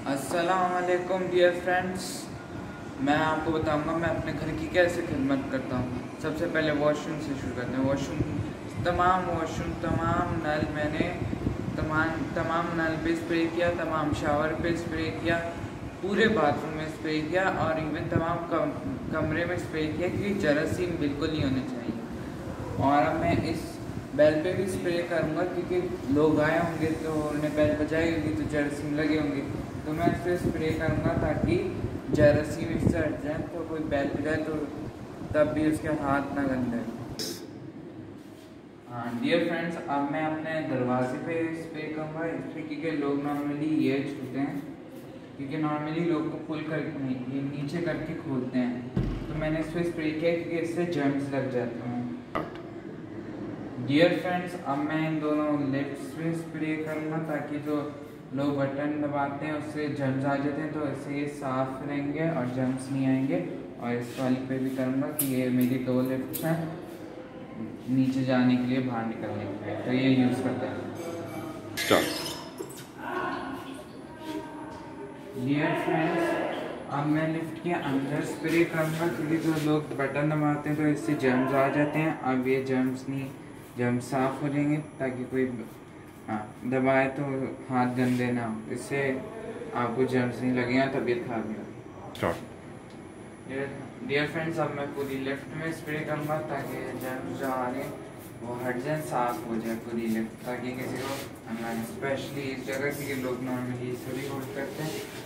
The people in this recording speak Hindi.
अस्सलामुअलैकुम डियर फ्रेंड्स, मैं आपको बताऊंगा मैं अपने घर की कैसे खिदमत करता हूँ। सबसे पहले वॉशरूम से शुरू करते हैं। वॉशरूम तमाम नल मैंने तमाम नल पे स्प्रे किया, तमाम शावर पे स्प्रे किया, पूरे बाथरूम में स्प्रे किया और इवन तमाम कमरे में स्प्रे किया क्योंकि जरासीम बिल्कुल नहीं होने चाहिए। और अब मैं इस बेल पे भी स्प्रे करूँगा क्योंकि लोग आए होंगे तो उन्हें बेल बजाई होगी तो जरासीम लगे होंगे, तो मैं इस पर स्प्रे करूँगा ताकि जरासीम इससे हट जाए। तो कोई बेल बजाए तो तब भी उसके हाथ ना गंदे। हाँ डियर फ्रेंड्स, अब मैं अपने दरवाजे पे स्प्रे करूँगा इस पर क्योंकि लोग नॉर्मली ये छूते हैं, क्योंकि नॉर्मली लोग को पुल कर नहीं, ये नीचे करके खोलते हैं, तो मैंने इस पर स्प्रे किया क्योंकि इससे जर्म्स लग जाते हैं। डियर फ्रेंड्स, अब मैं इन दोनों लिफ्ट्स पे स्प्रे करूँगा ताकि जो लोग बटन दबाते हैं उससे जर्म्स आ जाते हैं, तो इससे ये साफ रहेंगे और जर्म्स नहीं आएंगे। और इस वाली पे भी करूँगा कि ये मेरी 2 लिफ्ट्स हैं नीचे जाने के लिए, बाहर निकलने के लिए, तो ये यूज़ करते हैं। डियर फ्रेंड्स, अब मैं लिफ्ट के अंदर स्प्रे करूँगा क्योंकि जो लोग बटन दबाते हैं तो इससे जर्म्स आ जाते हैं। अब ये जर्म्स साफ़ हो जाएंगे ताकि कोई दबाए तो हाथ गंदे ना हो, इससे आपको जर्म्स नहीं लगेगा, तबीयत खराब नहीं होगी। डियर फ्रेंड्स, अब मैं पूरी लिफ्ट में स्प्रे करूँगा ताकि जर्म्स जो आ रहे हैं वो हट जाए, साफ़ हो जाए पूरी लिफ्ट, ताकि किसी को स्पेशली इस जगह क्योंकि लोग नॉर्मली सभी यूज़ करते हैं